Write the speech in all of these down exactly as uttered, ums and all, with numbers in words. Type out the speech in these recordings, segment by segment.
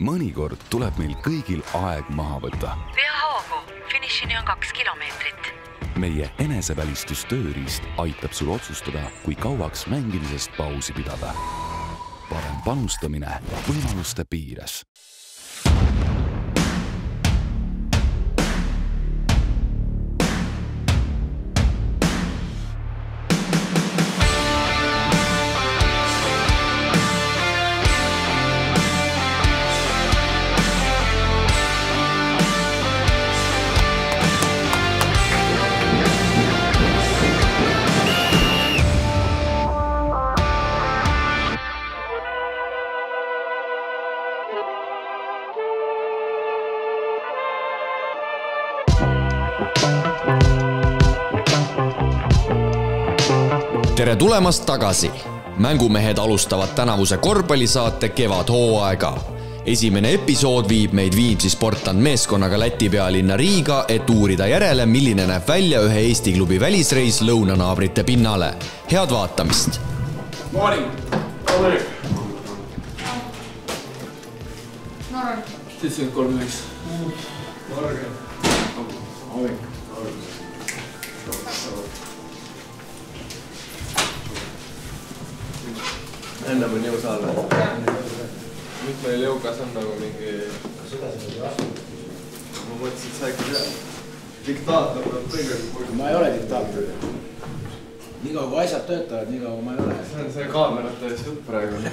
Mõnikord tuleb meil kõigil aeg maha võtta. Pea hoogu, finišini on kaks kilomeetrit. Meie enesevälistustööriist aitab sul otsustada, kui kauaks mängimisest pausi pidada. Parem panustamine võimaluste piires. Tere tulemast tagasi! Mängumehed alustavad tänavuse korvpallisaate Kevadhooaega. Esimene episood viib meid Viimsi Sportland meeskonnaga Läti pealinna Riiga, et uurida järele, milline näeb välja ühe Eesti klubi välisreis lõunanaabrite pinnale. Head vaatamist! Morning! Morning! seitsekümmend kolm üheksa. Morgen! Morgen! Enne on jõusaal või? Nüüd meil jõukas on nagu mingi... Ma mõtlesin, et sa äkki tead. Diktaator on kõige... Ma ei ole diktaator. Nii kaua kui asjad töötavad, nii kaua ma ei ole. See on see kaamerate ees jutt praegu.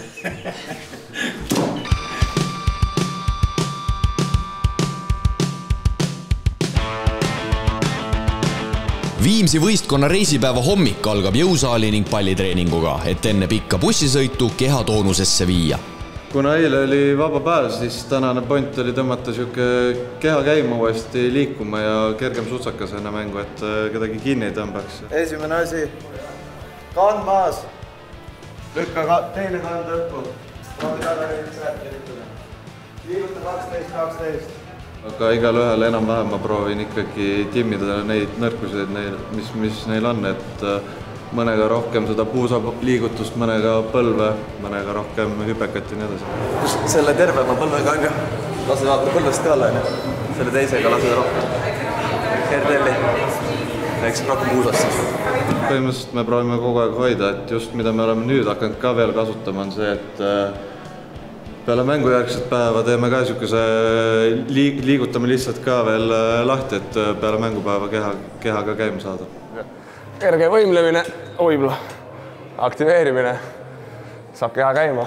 Viimsi võistkonna reisipäeva hommik algab jõusaali ning pallitreeninguga, et enne pikka bussisõitu keha toonusesse viia. Kuna eile oli vaba päev, siis tänane point oli tõmmata siuke keha käima uuesti liikuma ja kergem sutsakas enne mängu, et kedagi kinni ei tõmbaks. Esimene asi, kand maas, lükka teine kand õppu, proovi tagariilis rääkida. Liiguta kaksteist kaksteist. Aga igal ühel enam-vähem ma proovin ikkagi timmida neid nõrkuseid, mis, mis neil on, et mõnega rohkem seda puusa liigutust, mõnega põlve, mõnega rohkem hüpekat ja nii edasi. Selle tervema põlvega on ju, lase vaata põlvest ka alla, selle teisega lase rohkem. Herdelli, näiks rohkem puusast siis. Põhimõtteliselt me proovime kogu aeg hoida, et just mida me oleme nüüd hakanud ka veel kasutama on see, et peale mängujärgset päeva teeme ka niisuguse, liigutame lihtsalt ka veel lahti, et peale mängupäeva keha, kehaga käima saada. Kerge võimlemine, võib-olla aktiveerimine, saab keha käima.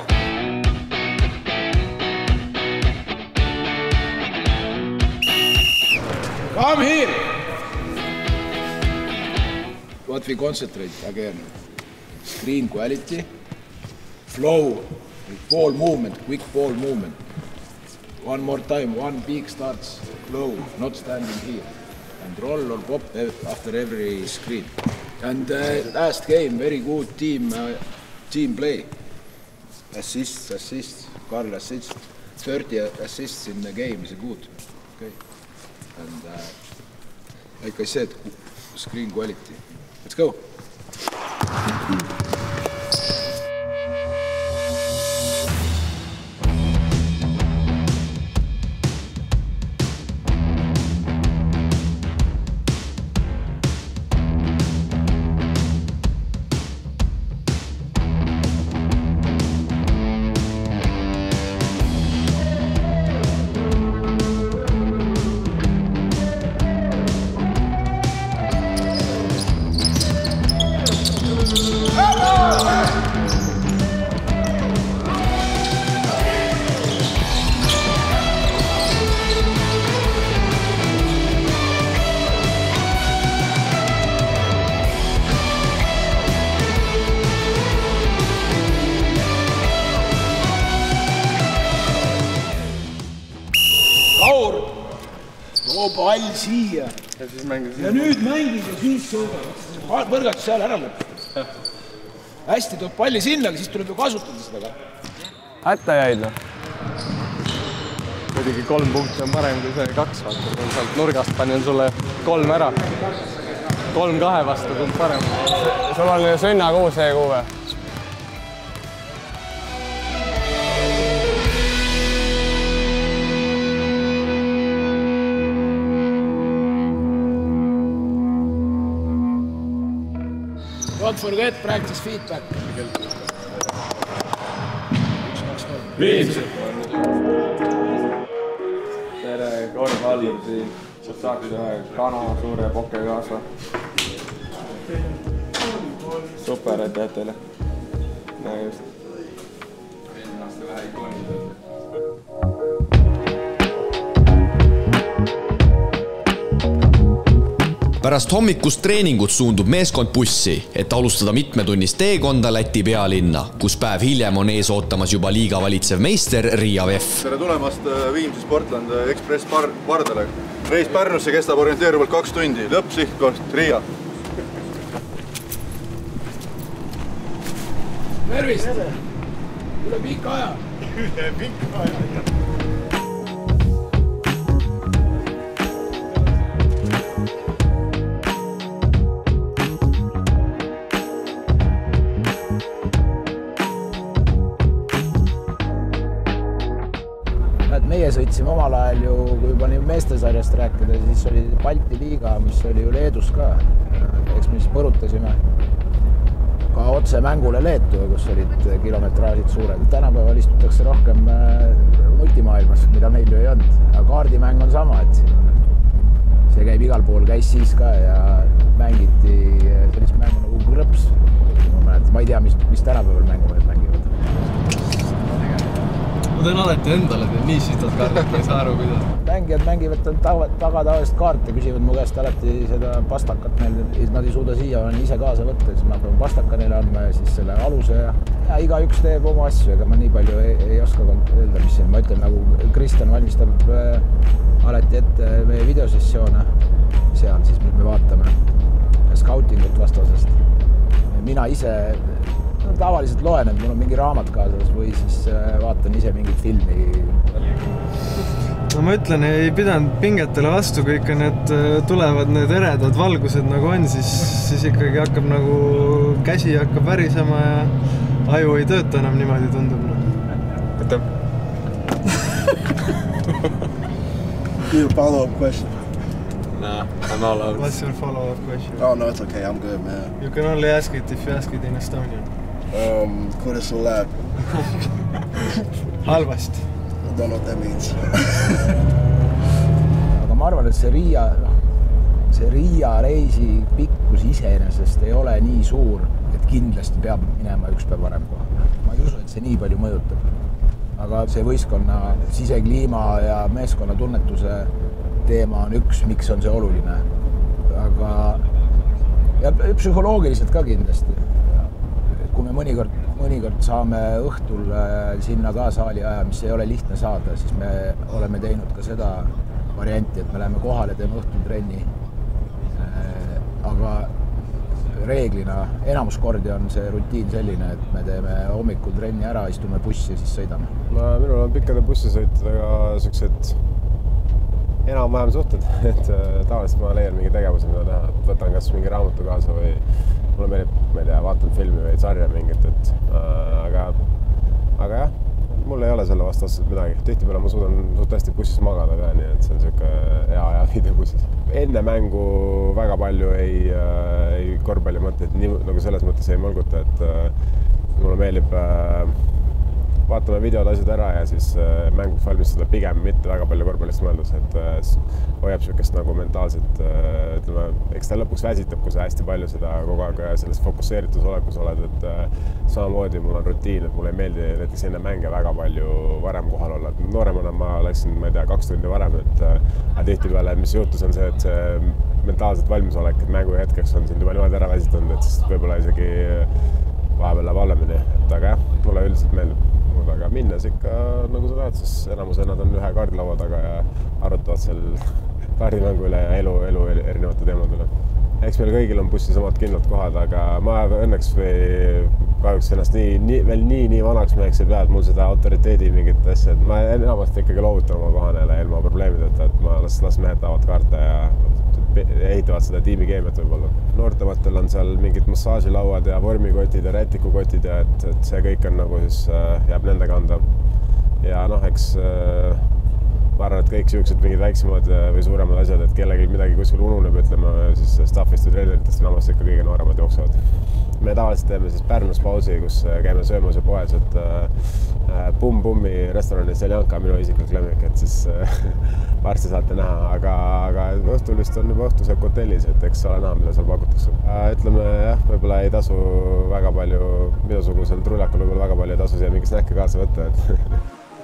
Come here! What we concentrate again. Screen quality, flow. Ball movement, quick ball movement. One more time, one peak starts low, not standing here. And roll or pop after every screen. And uh, last game, very good team uh, team play. Assists, assists, Karl assists. thirty assists in the game is good. Okay. And uh, like I said, screen quality. Let's go. Pall siia. Ja siis mängid ja nüüd mängid ja siis sõudad. Võrgatus seal ära lõpp. Hästi tuleb palli sinna, siis tuleb ju kasutada seda. Hätta jäid no? Muidugi kolm punkti on parem kui see kaks vaata. Kui sealt nurgast panin sulle kolm ära. Kolm kahe vastu tund parem. Sul on sõnnakuu see kuu või? Don't forget practice feedback. Viis! Tere, korvpall siin. Saaks ühe kana suure poke kaasa. Super, et teed teile. No just. Pärast hommikust treeningut suundub meeskond bussi, et alustada mitmetunnist teekonda Läti pealinna, kus päev hiljem on ees ootamas juba liiga valitsev meister Riia V E F. Tere tulemast Viimsi Sportland Express pardale. Reis Pärnusse kestab orienteeruvalt kaks tundi. Lõppsihtkoht Riia. Tervist! Üle pika aja! Üle pika aja! Meie sõitsime omal ajal ju, kui juba nii meestesarjast rääkida, siis oli Balti liiga, mis oli ju Leedus ka. Eks me siis põrutasime ka otse mängule Leetu, kus olid kilometraažid suured. Tänapäeval istutakse rohkem nutimaailmas, mida meil ju ei olnud. Aga kaardimäng on sama, et see käib igal pool, käis siis ka ja mängiti sellist mängu nagu Grõps. Ma ei tea, mis, mis tänapäeval mängumehed mängivad. Ma teen alati endale, et nii sitad kaardid, ma ei saa aru, kuidas. Mängijad mängivad taga tavalist kaarte, küsivad mu käest alati seda pastakat neil. Nad ei suuda siia ise kaasa võtta, siis ma pean pastaka neile andma ja siis selle aluse ja, ja iga üks teeb oma asju, ega ma nii palju ei, ei oska öelda, mis siin. Ma ütlen, nagu Kristjan valmistab äh, alati ette meie videosessioone seal, siis me vaatame scoutingut vastasest. Mina ise no, tavaliselt loen, et mul on mingi raamat kaasas või siis vaatan ise mingit filmi. No ma ütlen, ei pidanud pingetele vastu, kui ikka need tulevad need eredad valgused nagu on, siis, siis ikkagi hakkab nagu käsi hakkab värisema ja aju ei tööta enam niimoodi tundub. Aitäh! You follow-up question? Nah, I'm all out. What's your follow-up question? Oh, no, it's okay. I'm good, man. You can only ask it if you ask it in Estonian. Um, Kudesulab. Halvast. I don't know what that means. Aga ma arvan, et see Riia, see Riia reisi pikkus iseenesest ei ole nii suur, et kindlasti peab minema üks päev varem kohale. Ma ei usu, et see nii palju mõjutab. Aga see võistkonna sisekliima ja meeskonna tunnetuse teema on üks, miks on see oluline. Aga ja psühholoogiliselt ka kindlasti. Kui me mõnikord, mõnikord saame õhtul sinna ka saali aja, mis ei ole lihtne saada, siis me oleme teinud ka seda varianti, et me läheme kohale, teeme õhtul trenni. Aga reeglina enamus kordi on see rutiin selline, et me teeme hommikul trenni ära, istume bussi ja siis sõidame. Ma, minul on pikkade bussisõitudega sellised enam-vähem suhted, et tavaliselt ma leian mingi tegevuse, mida teha. Võtan kas mingi raamatu kaasa või mulle meelib, ma ei tea, vaatan filmi või sarja mingit, et aga, aga jah, mul ei ole selle vastu otseselt midagi. Tihtipeale ma suudan suht hästi bussis magada ka, nii et see on siuke hea aja video bussis. Enne mängu väga palju ei, ei korvpalli mõtteid, nii nagu selles mõttes ei mõlguta, et mulle meelib vaatame videod asjad ära ja siis mänguks valmistada pigem mitte väga palju korvpallist mõeldus, et hoiab siukest nagu mentaalselt, ütleme, eks ta lõpuks väsitab, kui sa hästi palju seda kogu aeg selles fokusseeritus olekus oled, et samamoodi mul on rutiin, et mulle ei meeldi näiteks enne mänge väga palju varem kohal olla. Nooremana ma läksin, ma ei tea, kaks tundi varem, et tihtipeale, mis juhtus on see, et see mentaalselt valmisolek, et mängu hetkeks on sind juba niimoodi ära väsitanud, et siis võib-olla isegi vahepeal läheb halvemini, et aga jah, mulle üldiselt meeldib. Aga minnes ikka, nagu sa näed, siis enamuse nad on ühe kaardilaua taga ja arutavad seal kaardimängu üle ja elu, elu erinevate teemad üle. Eks meil kõigil on bussis omad kindlad kohad, aga ma õnneks või kahjuks ennast nii, nii, veel nii, nii vanaks meheks ei pea, et mul seda autoriteedi mingit asja, et ma enamast ikkagi loovutan oma kohanele ilma probleemideta, et ma las, las mehed taavad kaarte ja ehitavad seda tiimikeemiat võib-olla. Noortematel on seal mingid massaažilauad ja vormikotid ja rätikukotid ja et, et see kõik on nagu siis jääb nende kanda. Ja noh, eks ma arvan, et kõik siuksed mingid väiksemad või suuremad asjad, et kellelgi midagi kuskil ununeb, ütleme siis staffist või treeneritest enamasti ikka kõige nooremad jooksevad. Me tavaliselt teeme siis Pärnus pausi, kus käime söömas ja poes, et Pum Pummi restoranis Seljanka minu isiklik lemmik, et siis varsti saate näha, aga, aga õhtul vist on juba õhtusöök hotellis, et eks ole näha, mida seal pakutakse. Ütleme jah, võib-olla ei tasu väga palju, midasugusel trullakul võib-olla väga palju ei tasu siia mingi snäkke kaasa võtta, et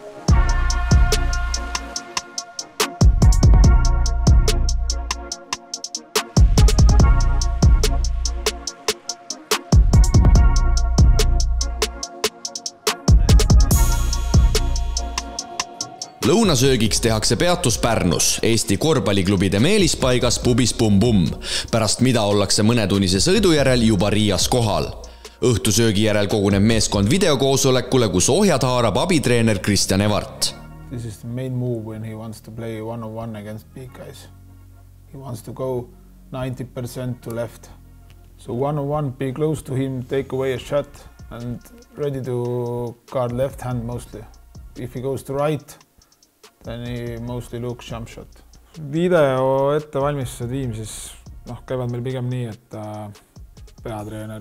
Lõunasöögiks tehakse peatus Pärnus, Eesti korvpalliklubide meelispaigas pubis Pum Pum, pärast mida ollakse mõnetunnise sõidu järel juba Riias kohal. Õhtusöögi järel koguneb meeskond videokoosolekule, kus ohjad haarab abitreener Kristjan Evart. This is the main move when he wants to play one-on-one against big guys. He wants to go ninety percent to left. So one-on-one, be close to him, take away a shot and ready to guard left hand mostly. If he goes to right, then he mostly looks jump shot. Video ettevalmistused Viimsis noh, käivad meil pigem nii, et peatreener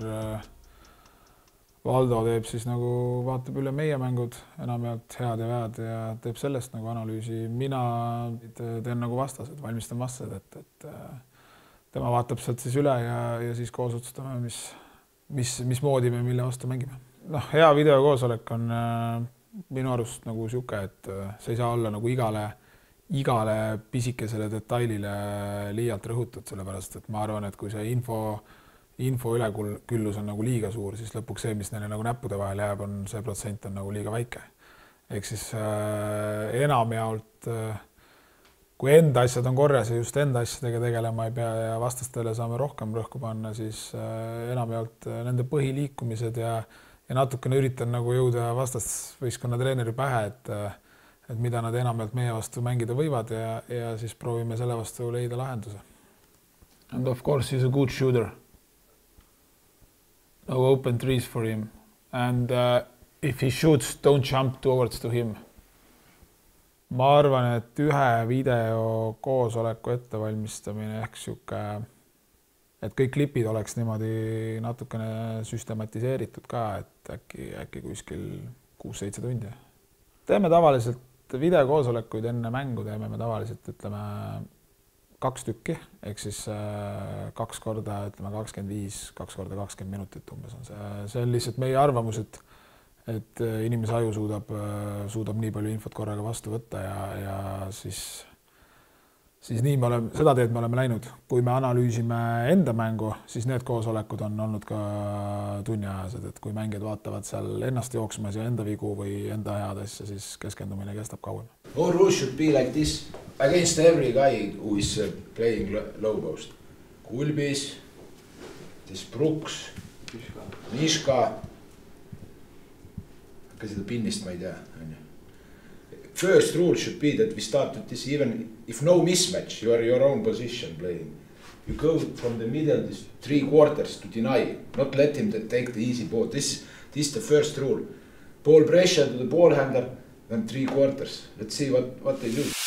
Valdo teeb siis nagu vaatab üle meie mängud, enamjaolt head ja vead ja teeb sellest nagu analüüsi. Mina teen nagu vastased, valmistan vastased, et, et tema vaatab sealt siis üle ja, ja siis koos otsustame, mis, mis, mis moodi me mille vastu mängime. Noh, hea videokoosolek on minu arust nagu siuke, et see ei saa olla nagu igale, igale pisikesele detailile liialt rõhutud, sellepärast, et ma arvan, et kui see info, info üleküllus on nagu liiga suur, siis lõpuks see, mis neile nagu näppude vahel jääb, on see protsent on nagu liiga väike. Ehk siis äh, enamjaolt, äh, kui enda asjad on korras ja just enda asjadega tegelema ei pea ja vastastele saame rohkem rõhku panna, siis äh, enamjaolt nende põhiliikumised ja Ja natukene üritan nagu jõuda vastasvõistkonna treeneri pähe, et, et mida nad enamjaolt meie vastu mängida võivad ja, ja siis proovime selle vastu leida lahenduse. And of course he's a good shooter. No open threes for him. And uh, if he shoots, don't jump towards to him. Ma arvan, et ühe video koosoleku ettevalmistamine ehk siuke et kõik klipid oleks niimoodi natukene süstematiseeritud ka, et äkki, äkki kuskil kuus-seitse tundi. Teeme tavaliselt videokoosolekuid enne mängu, teeme me tavaliselt ütleme kaks tükki, ehk siis kaks korda ütleme kakskümmend viis, kaks korda kakskümmend minutit umbes on see. See on lihtsalt meie arvamus, et, et inimese aju suudab, suudab nii palju infot korraga vastu võtta ja, ja siis Siis nii me oleme, seda teed me oleme läinud. Kui me analüüsime enda mängu, siis need koosolekud on olnud ka tunniajased, et kui mängijad vaatavad seal ennast jooksmas ja enda vigu või enda head asja, siis keskendumine kestab kauem. All rules should be like this against every guy who is playing low post. Kulbis, this Brooks, Miška. Ka seda pinnist ma ei tea. First rule should be that we start with this, even if no mismatch, you are your own position playing. You go from the middle, this three quarters to deny, not let him take the easy ball. This, this is the first rule. Ball pressure to the ball handler, then three quarters. Let's see what, what they do.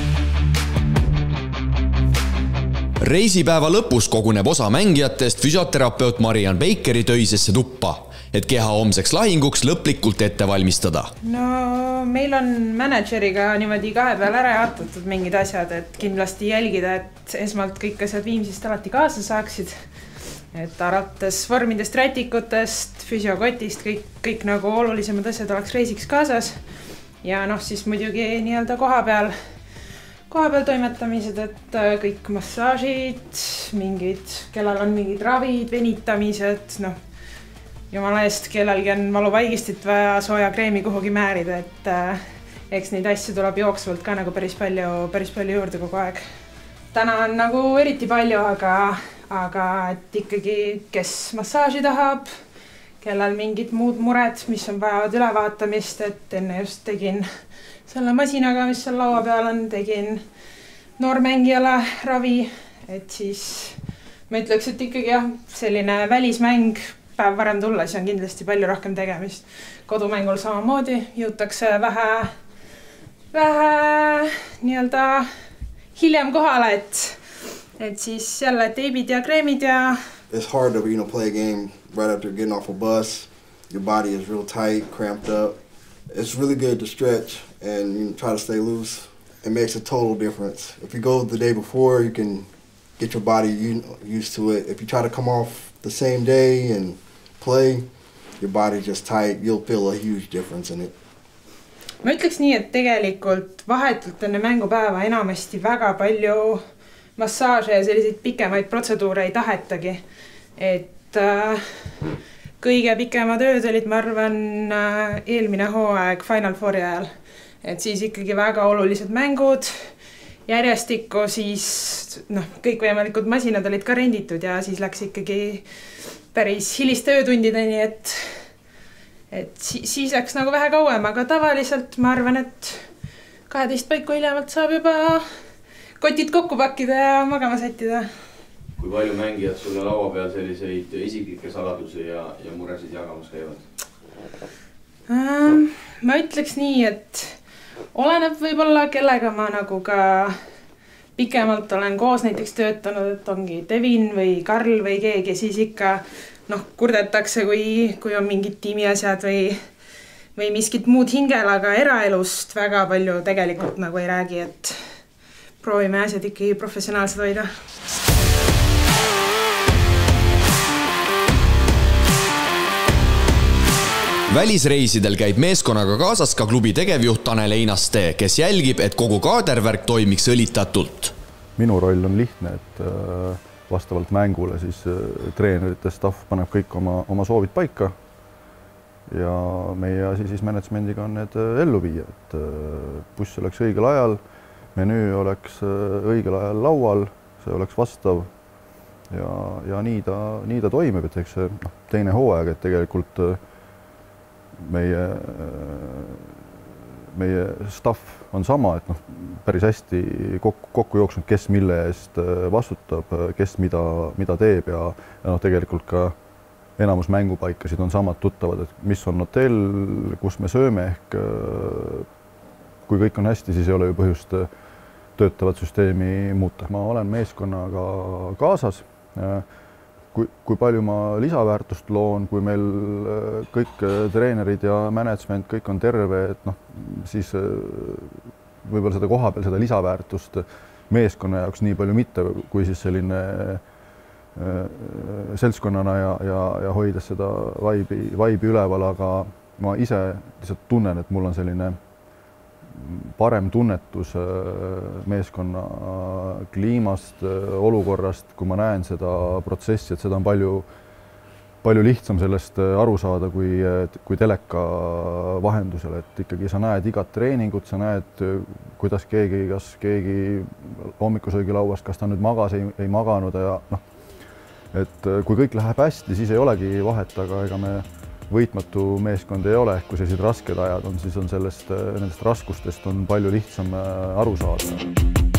Reisipäeva lõpus koguneb osa mängijatest füsioterapeut Marian Beikeri töisesse tuppa, et keha homseks lahinguks lõplikult ette valmistada. No meil on manažeriga niimoodi kahe peal ära jaotatud mingid asjad, et kindlasti jälgida, et esmalt kõik asjad Viimsist alati kaasa saaksid. Et alates vormidest, rätikutest, füsiokotist, kõik, kõik nagu olulisemad asjad oleks reisiks kaasas. Ja noh, siis muidugi nii-öelda koha peal, koha peal toimetamised, et kõik massaažid, mingid, kellel on mingid ravid, venitamised, noh, jumala eest, kellelgi on valuvaigistit vaja sooja kreemi kuhugi määrida, et äh, eks neid asju tuleb jooksvalt ka nagu päris palju, päris palju juurde kogu aeg. Täna on nagu eriti palju, aga, aga et ikkagi, kes massaaži tahab, kellel mingid muud mured, mis on vajavad ülevaatamist, et enne just tegin selle masinaga, mis seal laua peal on, tegin noormängijale ravi, et siis ma ütleks, et ikkagi jah, selline välismäng päev varem tulla, siis on kindlasti palju rohkem tegemist. Kodumängul samamoodi jõutakse vähe, vähe nii-öelda hiljem kohale, et, et siis jälle teibid ja kreemid ja... It's hard to, you know, play a game right after getting off a bus. Your body is real tight, cramped up. It's really good to stretch and you know, try to stay loose. It makes a total difference. If you go the day before, you can get your body used to it. If you try to come off the same day and play, your body's just tight. You'll feel a huge difference in it. Ma ütleks nii, et tegelikult vahetult enne mängupäeva enamasti väga palju massaaže ja selliseid pikemaid protseduure ei tahetagi. Et äh, kõige pikemad ööd olid, ma arvan, äh, eelmine hooaeg Final Fouri ajal. Et siis ikkagi väga olulised mängud, järjestikku, siis noh, kõik võimalikud masinad olid ka renditud ja siis läks ikkagi päris hiliste öötundideni, et, et siis läks nagu vähe kauem, aga tavaliselt ma arvan, et kaheteist paiku hiljemalt saab juba kotid kokku pakkida ja magama sättida. Kui palju mängijad sulle laua peal selliseid isiklikke saladusi ja, ja muresid jagamas käivad? Ähm, ma ütleks nii, et oleneb võib-olla, kellega ma nagu ka pikemalt olen koos näiteks töötanud, et ongi Devin või Karl või keegi, siis ikka noh, kurdetakse, kui, kui on mingid tiimiasjad või, või miskit muud hingel, aga eraelust väga palju tegelikult nagu ei räägi, et proovime asjad ikkagi professionaalsed hoida. Välisreisidel käib meeskonnaga kaasas ka klubi tegevjuht Tanel Einaste, kes jälgib, et kogu kaadervärk toimiks õlitatult. Minu roll on lihtne, et vastavalt mängule siis treenerite staff paneb kõik oma, oma soovid paika ja meie asi siis managemendiga on need ellu viia, et buss oleks õigel ajal, menüü oleks õigel ajal laual, see oleks vastav ja, ja nii, ta, nii ta toimib, et eks see no, teine hooaeg, et tegelikult meie, meie staff on sama, et noh, päris hästi kokku, kokku jooksnud, kes mille eest vastutab, kes mida, mida teeb ja, ja noh, tegelikult ka enamus mängupaikasid on samad tuttavad, et mis on hotell, kus me sööme ehk kui kõik on hästi, siis ei ole ju põhjust töötavat süsteemi muuta. Ma olen meeskonnaga kaasas. Kui, kui palju ma lisaväärtust loon, kui meil kõik treenerid ja management, kõik on terve, et noh, siis võib-olla seda koha peal, seda lisaväärtust meeskonna jaoks nii palju mitte, kui siis selline seltskonnana ja, ja, ja hoides seda vaibi, vaibi üleval, aga ma ise lihtsalt tunnen, et mul on selline parem tunnetus meeskonna kliimast, olukorrast, kui ma näen seda protsessi, et seda on palju, palju lihtsam sellest aru saada kui, kui teleka vahendusel, et ikkagi sa näed igat treeningut, sa näed, kuidas keegi, kas keegi hommikusöögilauast, kas ta nüüd magas, ei, ei maganud ja noh, et kui kõik läheb hästi, siis ei olegi vahet, aga ega me võitmatu meeskond ei ole, kui sellised rasked ajad on, siis on sellest, nendest raskustest on palju lihtsam aru saada.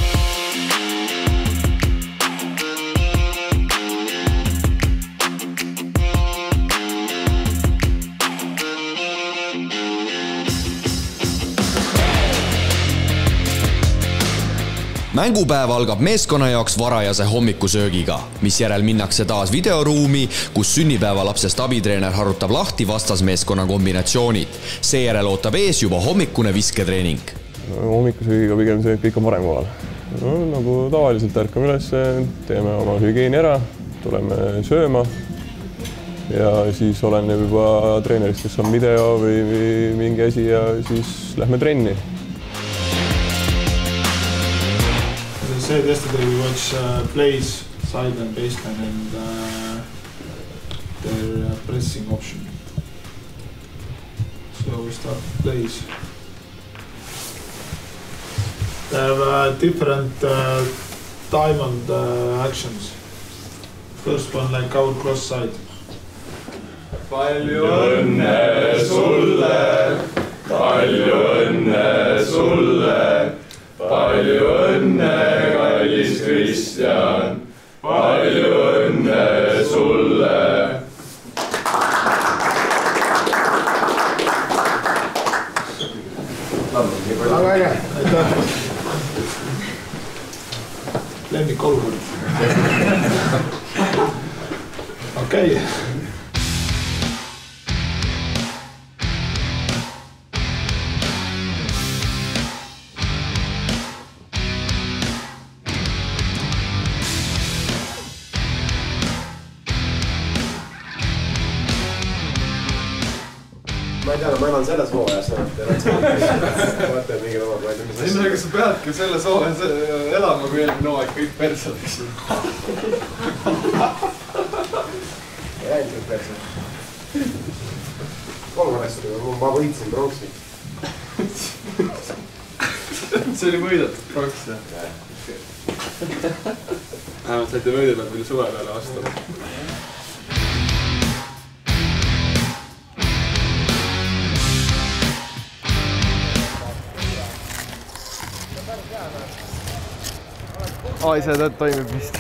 Mängupäev algab meeskonna jaoks varajase hommikusöögiga, mis järel minnakse taas videoruumi, kus sünnipäevalapsest abitreener harutab lahti vastasmeeskonna kombinatsioonid. Seejärel ootab ees juba hommikune visketreening. No, hommikusöögiga pigem see, et kõik on parem kohal. No, nagu tavaliselt ärkame üles, teeme oma hügieeni ära, tuleme sööma ja siis oleneb juba treenerist, kes on video või mingi asi ja siis lähme trenni. Said yesterday we watched uh, plays, side and baseline and uh, their uh, pressing option. So we start plays. They have uh, different uh, diamond uh, actions. First one like our cross side. Palju õnne sulle, palju õnne sulle. Palju õnne, kallis Kristjan, palju õnne sulle. Väga äge. Aitäh. lemmik olukord. Okei. Ma ei tea, ma elan selles hooajas, vaata mingi loomad, ma ei tea, mis asja. Ega sa peadki selles hooajas elama, kui eelmine hooaeg kõik perse läks. Ei läinud kõik perse. Kolmanesti, ma võitsin pronksi. See oli võidetud pronks, jah? Vähemalt saite võidelnud, mille suve peale vastu. Ai, see toimib vist.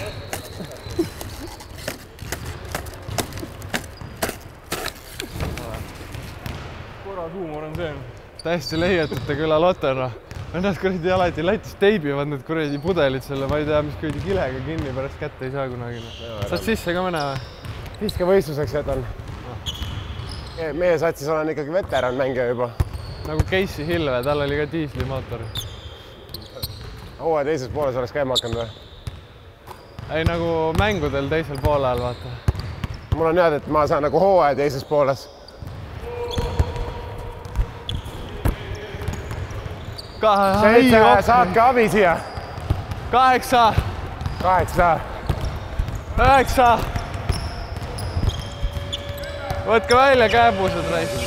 Korras huumor on see. Täiesti leietute küla lotena. Nad kuradi alati Lätis teibivad need kuradi pudelid selle, ma ei tea, mis kuradi kilega kinni pärast kätte ei saa kunagi. Saad sisse ka mõne või? Viske võistluseks jätan. Meie satsis olen ikkagi veteran mängija juba. Nagu Casey Hill, tal oli ka diislimootor. Hooaja teises pooles oleks käima hakanud või? Ei, nagu mängudel teisel poolel, vaata. Mul on teada, et ma saan nagu hooaja teises pooles. Seitse, saatke abi siia. Kaheksa. Kaheksa. Üheksa. Võtke välja käepused, raisud.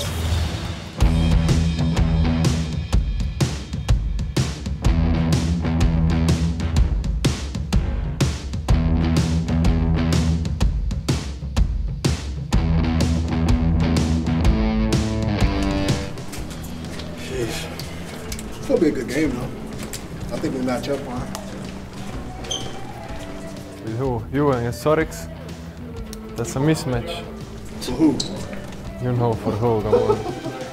It'll be a good game, though. I think we match up fine. With who? You against Sorix? That's a mismatch. For who? You know for who, come on.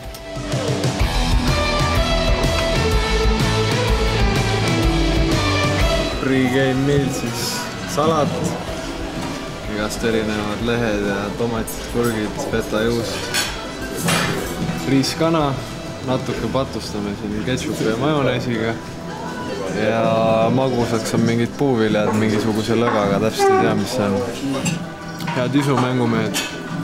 Pre-game meal siis salat, igast erinevad lehed ja tomatid, kurgid, fetajuus, riiskana. Natuke patustame siin ketšupi ja majoneesiga ja magusaks on mingid puuviljad mingisuguse lõgaga, täpselt ei tea, mis see on. Head isu mängumehed.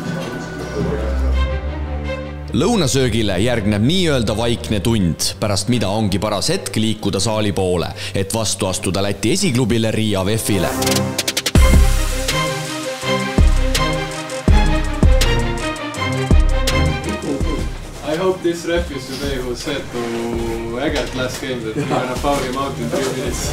Lõunasöögile järgneb nii-öelda vaikne tund, pärast mida ongi paras hetk liikuda saali poole, et vastu astuda Läti esiklubile Riia V E F-ile. I hope this ref is today who said to Egert last game that we're gonna foul him out in three minutes.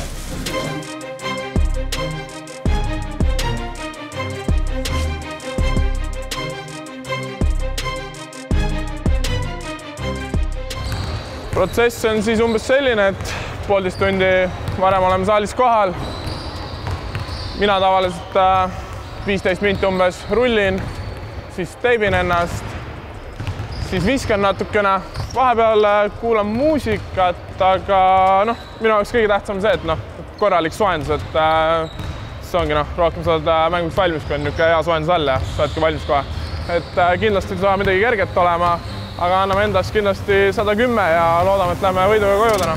Protsess on siis umbes selline, et poolteist tundi varem oleme saalis kohal. Mina tavaliselt viisteist minti umbes rullin, siis teibin ennast. Siis viskan natukene, vahepeal kuulan muusikat, aga noh, minu jaoks kõige tähtsam see, et noh, korralik soojendus, et see ongi noh, rohkem saad mänguks valmis, kui on niisugune hea soojendus all ja saadki valmis kohe. Et kindlasti ei saa midagi kerget olema, aga anname endast kindlasti sada kümme ja loodame, et lähme võiduga koju täna.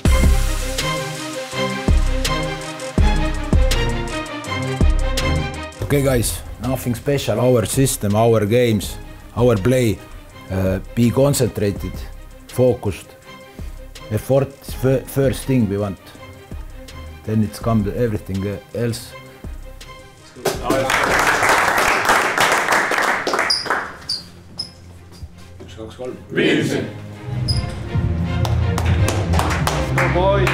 Okay guys, nothing special, our system, our games, our play. Uh, be concentrated, focused. Effort is first thing we want. Then it's come everything else. üks, kaks, kolm. Viimsi! No boy!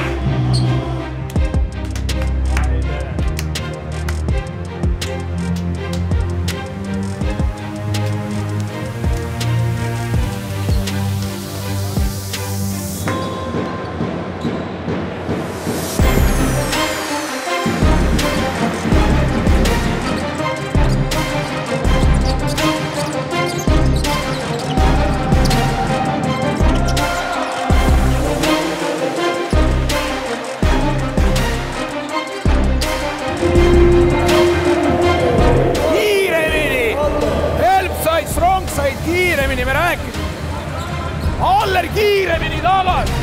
Haller kiiremini tagasi!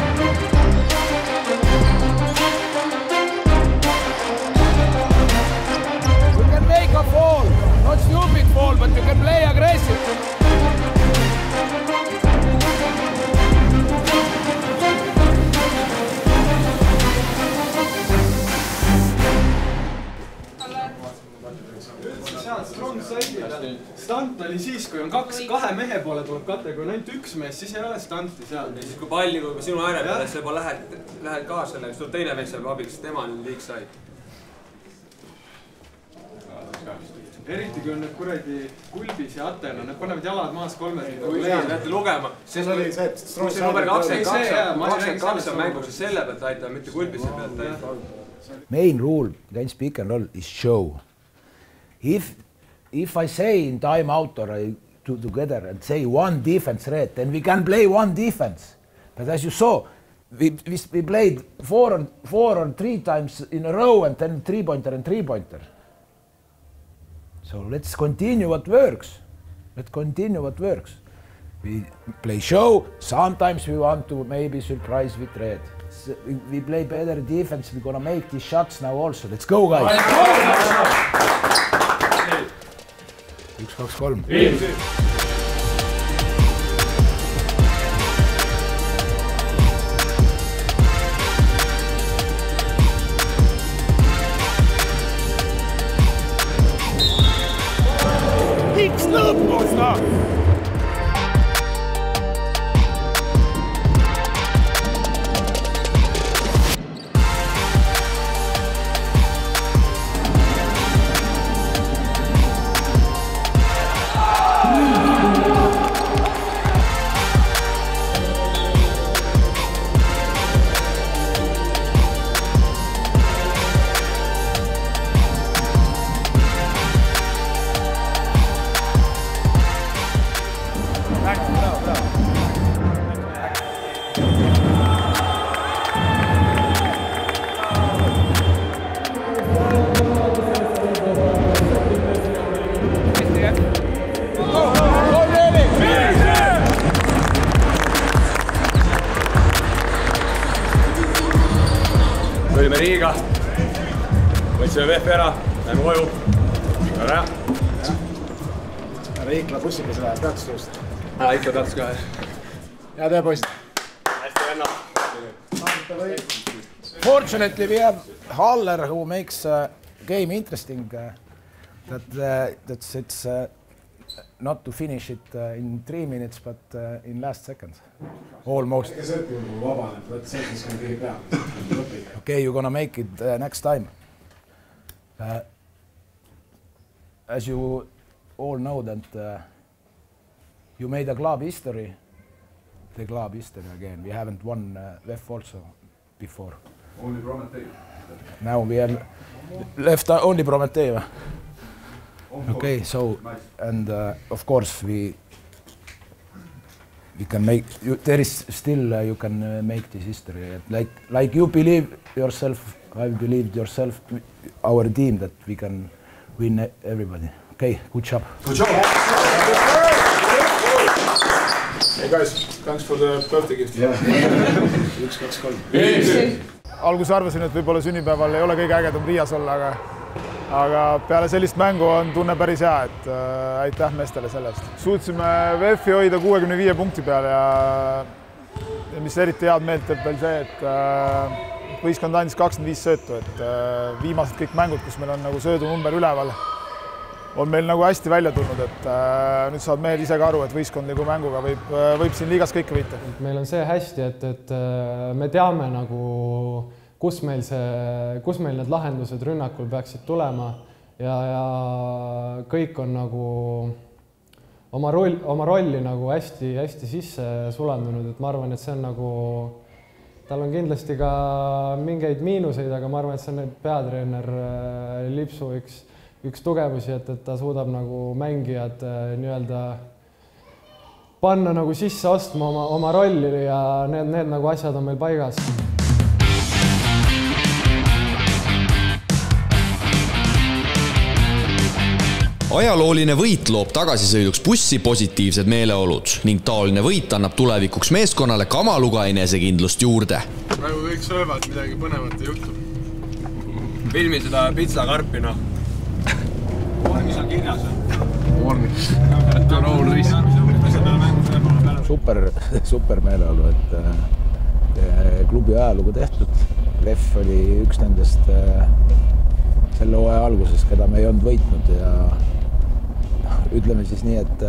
You can make a fall, not stupid fall, but you can play aggressive. Stant oli siis, kui on kaks, kahe mehe poole tuleb katte, kui on ainult üks mees, siis ei ole stanti seal. Ja siis kui palli, kui sinu ääre peale, siis juba lähed, lähed kaasele, siis tuleb teine mees seal abiks, tema on liik sai. Eriti kui on need kuradi Kulbis ja Atena, need panevad jalad maas kolmes. Kui see lähete lugema. See oli see, et kui see number kakskümmend kaks on mängu, siis selle pealt aita, mitte Kulbise pealt aita. Main rule against pick and roll is show. If If I say in time out or I do together and say one defense red, then we can play one defense. But as you saw, we, we, we played four or, four or three times in a row and then three-pointer and three-pointer. So let's continue what works. Let's continue what works. We play show. Sometimes we want to maybe surprise with red. So we, we play better defense. We're going to make these shots now also. Let's go, guys. üks, kaks, kolm. Miks lõpus, noh? Võime Riiga, võtsime Vehvi ära, lähme koju. Ära. Ära Ikla bussiga seda peatus tõusta. Ära Ikla peatus ka. Hea töö, poisid. Hästi, Venno. Fortunately, we have Haller who makes uh, game interesting. Uh, that uh, that's it's uh, not to finish it uh, in three minutes, but uh, in last seconds, almost. Okay, you're gonna make it uh, next time. Uh, as you all know that uh, you made a club history, the club history again. We haven't won uh, W E F also before. Only Prometee. Now we have left uh, only Prometee. Okay, so and uh, of course we we can make you, there is still uh, you can uh, make this history like like you believe yourself. I believed yourself, our team, that we can win everybody. Okay, good job. Good job. Hey guys, thanks for the birthday gift. üks, kaks, kolm. Alguses arvasin, et võib-olla sünnipäeval ei ole kõige ägedam Riias olla, aga aga peale sellist mängu on tunne päris hea, et äh, aitäh meestele sellest. Suutsime W E F-i hoida kuuekümne viie punkti peal ja, ja mis eriti head meelt teeb veel see, et äh, võistkond andis kakskümmend viis söötu, et äh, viimased kõik mängud, kus meil on nagu söödunumber üleval, on meil nagu hästi välja tulnud, et äh, nüüd saavad mehed ise ka aru, et võistkondliku mänguga võib, võib siin liigas kõike võita. Meil on see hästi, et, et me teame nagu kus meil see, kus meil need lahendused rünnakul peaksid tulema ja, ja kõik on nagu oma roll, oma rolli nagu hästi, hästi sisse sulandunud, et ma arvan, et see on nagu, tal on kindlasti ka mingeid miinuseid, aga ma arvan, et see on peatreener Lipsu üks, üks tugevusi, et, et ta suudab nagu mängijad nii-öelda panna nagu sisse ostma oma, oma rolli ja need, need nagu asjad on meil paigas. ajalooline võit loob tagasisõiduks bussi positiivsed meeleolud ning taoline võit annab tulevikuks meeskonnale kamaluga enesekindlust juurde. Nagu kõik söövad, midagi põnevat ei juhtu. Filmi seda pitsakarpi, noh. Mis on kirjas? Warnings. Roll risk. Super, super meeleolu, et klubi ajalugu tehtud. Vef oli üks nendest selle hooaja alguses, keda me ei olnud võitnud ja ütleme siis nii, et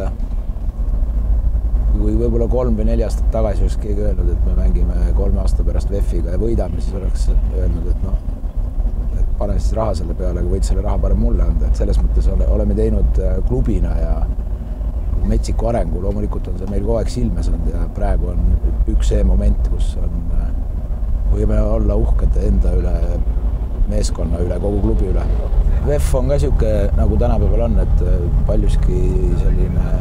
kui võib-olla kolm või neli aastat tagasi oleks keegi öelnud, et me mängime kolme aasta pärast Vefiga ja võidame, siis oleks öelnud, et noh, et pane siis raha selle peale, kui võid selle raha parem mulle anda, et selles mõttes oleme teinud klubina ja metsiku arengu, loomulikult on see meil kogu aeg silme saanud ja praegu on üks see moment, kus on, võime olla uhked enda üle, meeskonna üle, kogu klubi üle. Vef on ka siuke, nagu tänapäeval on, et paljuski selline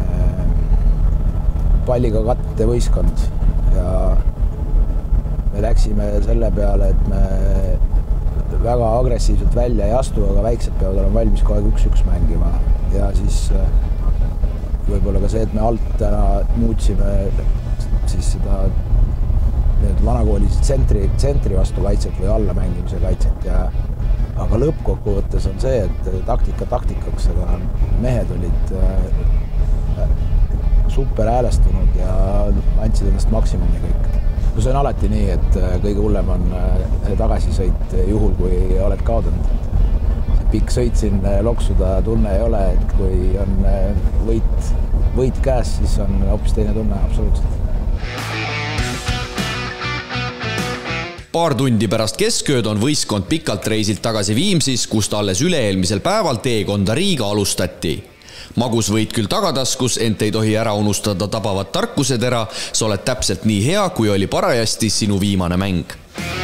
palliga katte võistkond ja me läksime selle peale, et me väga agressiivselt välja ei astu, aga väiksed peavad olema valmis kogu aeg üks-üks mängima ja siis võib-olla ka see, et me alt täna muutsime siis seda vanakooli tsentri, tsentri vastu kaitset või alla mängimise kaitset ja aga lõppkokkuvõttes on see, et taktika taktikaks, aga mehed olid super häälestunud ja andsid ennast maksimumi kõik. See on alati nii, et kõige hullem on tagasisõit juhul, kui oled kaodanud. See pikk sõit siin loksuda tunne ei ole, et kui on võit, võit käes, siis on hoopis teine tunne absoluutselt. Paar tundi pärast keskööd on võistkond pikalt reisilt tagasi Viimsis, kust alles üle-eelmisel päeval teekonda Riiga alustati. Magus võid küll tagataskus, ent ei tohi ära unustada tabavat tarkusetera, sa oled täpselt nii hea, kui oli parajasti sinu viimane mäng.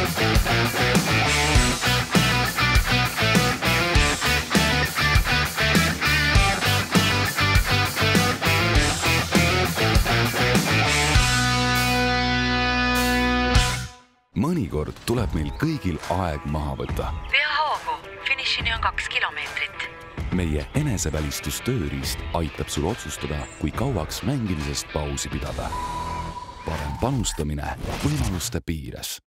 Mõnikord tuleb meil kõigil aeg maha võtta. Pea hoogu, finišini on kaks kilomeetrit. Meie enesevälistustööriist aitab sul otsustada, kui kauaks mängimisest pausi pidada. Parem panustamine võimaluste piires.